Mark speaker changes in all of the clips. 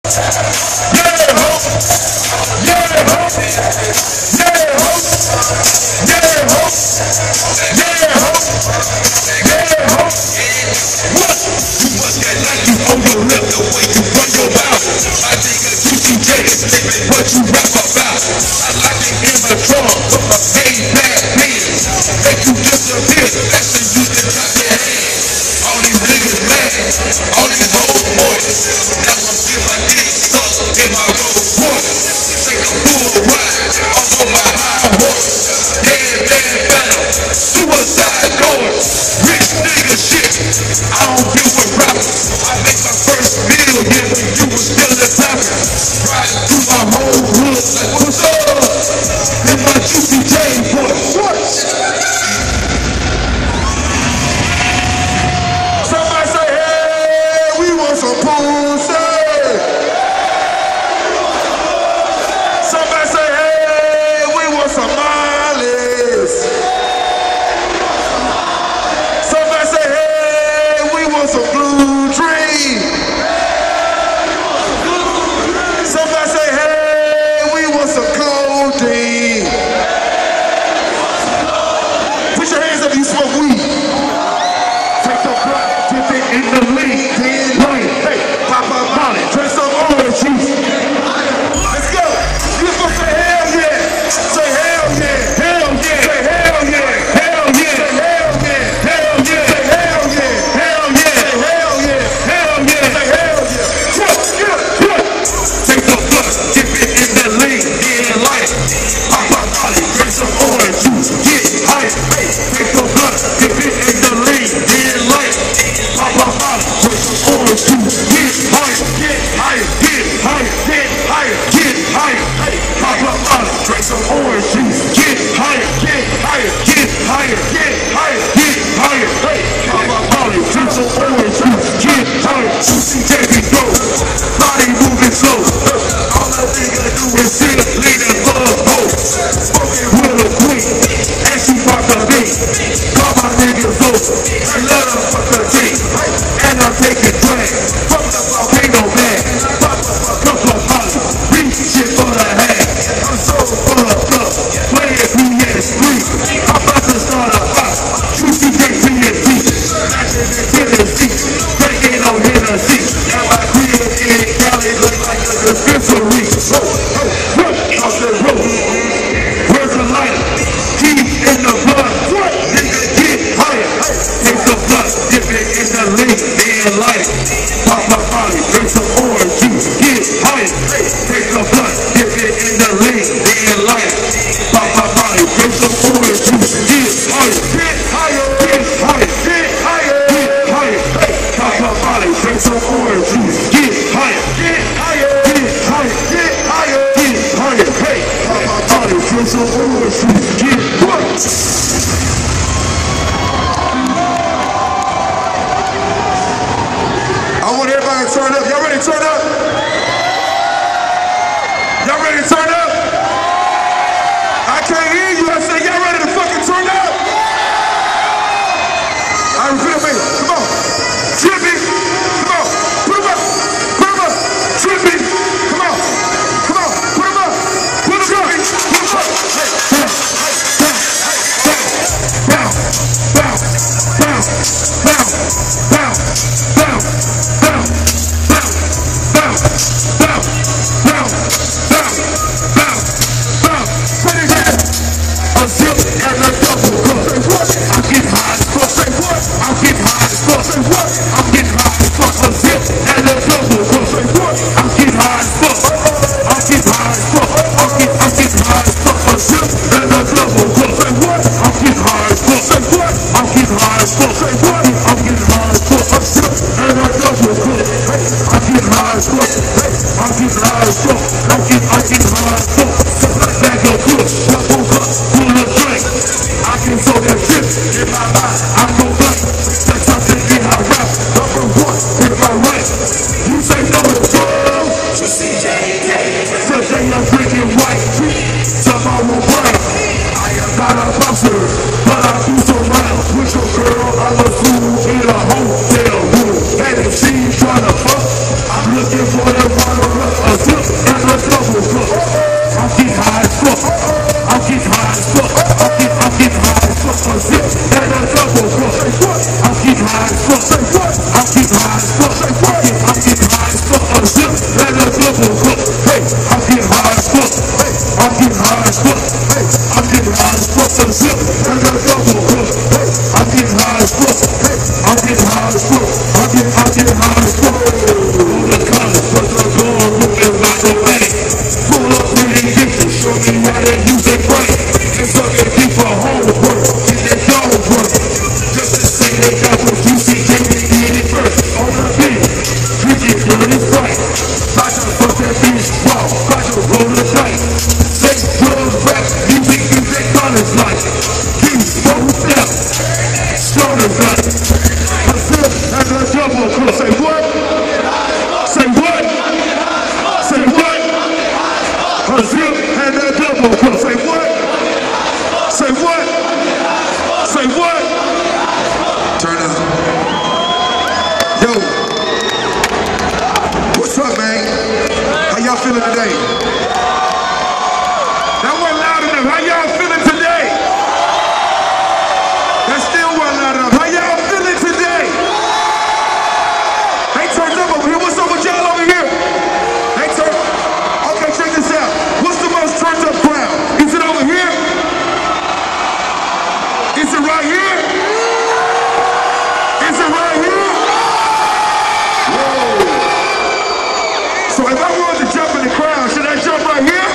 Speaker 1: What you rap about? I like it in the trunk with my paid back hands. Make you disappear, especially you can clap your hands. All these niggas mad, all these hoes moist. Now I'm feeling like getting stuck in my Rolls Royce. Take a full ride, I'm on my high horse. Dead man found, suicide doors. Rich nigga shit, I don't deal with rappers. I make my first million when you was still a rapper. Riding through my whole hood like, what's up? In my Juicy J voice.
Speaker 2: Somebody say, hey, we want some pussy. Somebody say, hey, we want some mileage. Somebody say, hey, we want some blue dream. Somebody say, hey, we want some codeine. Put your hands up if you smoke weed. Take the blood, dip it in the lean, then light. Hey, pop up on it, drink some orange juice. Let's go. You supposed to say hell yeah. Say hell yeah. Hell yeah. Say hell yeah. Hell yeah. Say hell yeah. Hell yeah. Say hell yeah. Hell yeah. Say hell yeah. Hell yeah. Say hell yeah.
Speaker 1: Take the blood, dip it in the lean, then light. Pop up on it, drink some orange juice, get high. Hey, take the blood, dip it in the lean, then light. Pop up on it, drink some orange juice, get high. Get higher, get higher, get higher, get higher. Hey, pop up on it, drink some orange juice, get higher, get higher, get higher, get higher, get higher. Hey, pop up on it, drink some orange juice, get higher. Juicy J go, body moving slow. All that nigga do is sit, lean and love hoes. Smoking with a queen, and she pop the beat. Call my niggas over, and let them fuck the team. And I'm taking drag, fuck the volcano man. Pop up a couple of molly, beat shit for the hand. I'm so full of love, playing PS3. I'm about to start a fight, Juicy J PNT. Matching in Tennessee, drinking on Hennessy. And my crib in Cali look like a dispensary. Off the road, where's the lighter? Keep in the blood, nigga get higher. Take the blood, dip it in the lean, then light it. Pop my body, drink some orange juice, get higher. Take the blood, dip it in the lean, then light it. Pop my body, drink some orange juice, get higher. Get higher, get higher, get higher, get higher. Pop my body, drink some orange juice, get higher. Get higher, get higher, get higher, get higher. Hey, pop my body, drink some orange juice, get higher. I want everybody to turn up. Y'all ready to turn up? Y'all ready to turn up? I can't hear you. I said, y'all ready to fucking turn up? All right, repeat it. Come on. Trippy. Come on. Put them up. Put them up. Trippy. Come on. Come on. Put them up. Put them up. Put them up. Hey. Bounce. Bounce. Bounce. Bounce. Bounce. Bounce. Bounce. A zip and a double cup. I'm getting high as fuck. Say what? I'm getting high as fuck. Say what? I'm getting high as fuck. A zip and a double cup. Say what? I'm getting high as fuck. I'm getting high as fuck. I'm getting high as fuck. A zip and a double cup. Say what? I'm getting high as fuck. Say what? I'm getting high as fuck. Say what? I'm getting high as fuck. A zip and a double cup. I'm getting high as fuck. I'm getting high as fuck. I'm getting high as fuck. Back up good. Double cup. Full of drink. I can throw that shit in my mind. I'm no blank. That's how they get I rap. Number one in my rank. You say no to drugs. Today I'm drinking white. Tomorrow brown. I am not a bouncer, but I do some rounds with your girl. I'm a fool in a hotel room. And if she's trying to fuck, I'm looking for the one around.
Speaker 2: feeling today? That wasn't loud enough. How y'all feeling today? That still wasn't loud enough. How y'all feeling today? They turned up over here. What's up with y'all over here? They turned. Okay, check this out. What's the most turned up crowd? Is it over here? Is it right here? Is it right here? Whoa. So if I wanted to jump in the crowd, should I jump right here?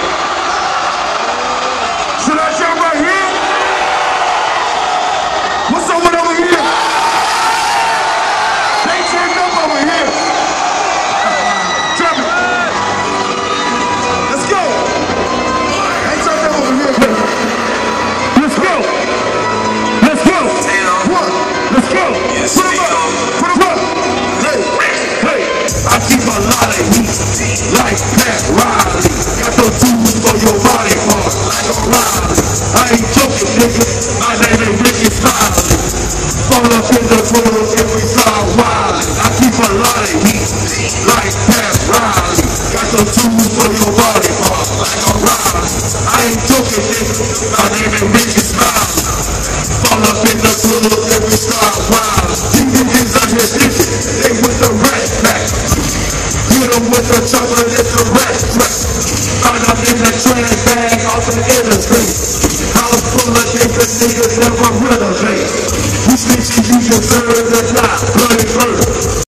Speaker 2: Should I jump right here? What's up with over here? They turned up over here. Jump it. Let's go. They turned up over here. Let's go. Let's go. One. Let's go. Put them up. Put them up. Hey. Hey. I keep a lot of heat like Pat Riley. Got those tools for your body parts like a Riley. I ain't joking, nigga. My name is Ricky Smiley. Fall up in the pool every time wildin'. I keep a lot of heat like Pat Riley. Got those tools for your body parts like a Riley. I ain't joking, nigga. My name is Ricky Smiley. Fall up in the pool every time wildin'. These niggas out here thinking they with the rat pack. Hit them with the chocolate, it's a rat track. Find out in the trash bag off the interstate. House full of niggas never renovate. You snitching, you deserve to die. Bloody murder.